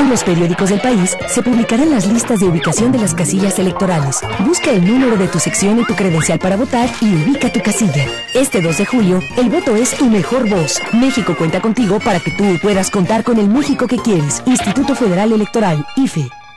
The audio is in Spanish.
los periódicos del país se publicarán las listas de ubicación de las casillas electorales. Busca el número de tu sección en tu credencial para votar y ubica tu casilla. Este 2 de julio, el voto es tu mejor voz. México cuenta contigo para que tú puedas contar con el México que quieres. Instituto Federal Electoral, IFE.